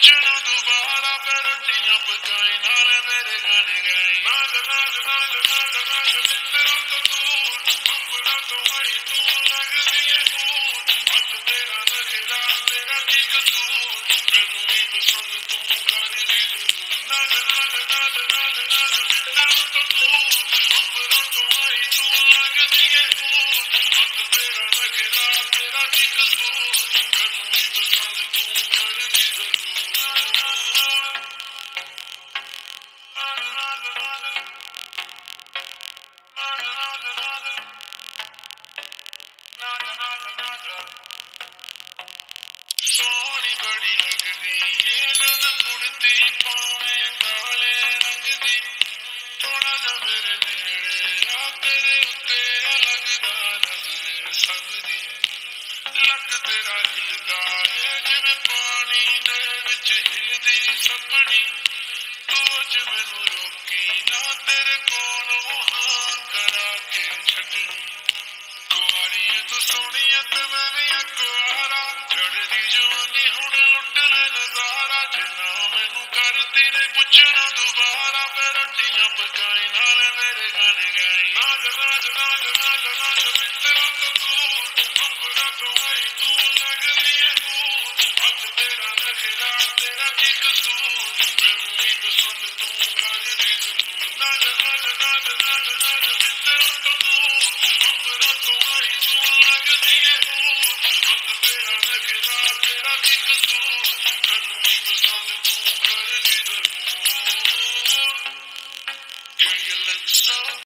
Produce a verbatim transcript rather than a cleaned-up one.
ਪੁੱਛਣਾ ਦੁਬਾਰਾ ਫਿਰ ਰੋਟੀਆਂ ਪਕਾਈ ਨਾਲੇ ਮੇਰੇ ਗਾਣੇ ਗਾਈ ਨਾਗ ਨਾਗ ਨਾਗ ਨਾਗ ਨਾਗ ਮਿੱਤਰਾਂ ਤੋਂ ਦੂਰ ਅੰਬਰਾਂ ਤੋਂ ਆਈ ਤੂੰ ਲੱਗਦੀ ਏ ਫੂਲ ਅੱਜ ਤੇਰਾ ਨਖਰਾ ਤੇਰਾ ਕੀ ਕਸੂਰ ਮੈਨੂੰ ਵੀ ਪਸੰਦ ਤੂੰ ਕਰਦੀ ਜ਼ਰੂਰ ਨਾਗ ਨਾਗ ਨਾਗ ਨਾਗ ਨਾਗ ਮਿੱਤਰਾਂ ਤੋਂ ਦੂਰ ਅੰਬਰਾਂ ਤੋਂ ਆਈ ਤੂੰ ਲੱਗਦੀ ਏ ਫੂਲ ਅੱਜ ਤੇਰਾ ਨਖਰਾ ਤੇਰਾ ਕੀ ਕਸੂਰ ਮੈਨੂੰ ਵੀ ਪਸੰਦ ਤੂੰ ਕਰਦੀ ਜ਼ਰੂਰ ਸੋਹਣੀ ਬੜੀ ਲੱਗਦੀ ਏ ਜਦ ਕੁੜਤੀ ਪਾਵੇ ਕਾਲੇ ਰੰਗ ਦੀ ਥੋੜਾ ਜਿਹਾ ਮੇਰੇ ਨੇੜੇ ਆ ਤੇਰੇ ਉੱਤੇ ਲੱਗਦਾ ਨਜ਼ਰ ਸਭ ਦੀ ਲੱਕ ਤੇਰਾ ਹਿੱਲਦਾ ਏ ਜਿਵੇਂ ਪਾਣੀ ਦੇ ਵਿੱਚ ਹਿੱਲਦੀ ਸੱਪਣੀ ਤੂੰ ਅੱਜ ਮੈਨੂੰ ਰੋਕੀ ਨਾ ਤੇਰੇ ਕੋਲੋਂ ਹਾਂ ਕਰਾ ਕੇ ਛੱਡਣੀ ਕੁਆਰੀ ਤੂੰ ਸੋਹਣੀ ਤੇ ਮੈਂ ਵੀ ਅਕਵਾਰਾ ਚੜ੍ਹਦੀ ਜਵਾਨੀ ਹੁਣ ਲੁੱਟ ਲੈ ਨਜ਼ਾਰਾ ਜਿੰਨਾ ਮੈਨੂੰ ਕਰਦੀ ਨੇ ਪੁੱਛਣਾ ਦੁਬਾਰਾ ਫਿਰ ਰੋਟੀਆਂ ਪਕਾਈ ਨਾਲੇ ਮੇਰੇ ਗਾਣੇ ਗਾਈ ਨਾਗ ਨਾਗ ਨਾਗ ਨਾਗ ਨਾਗ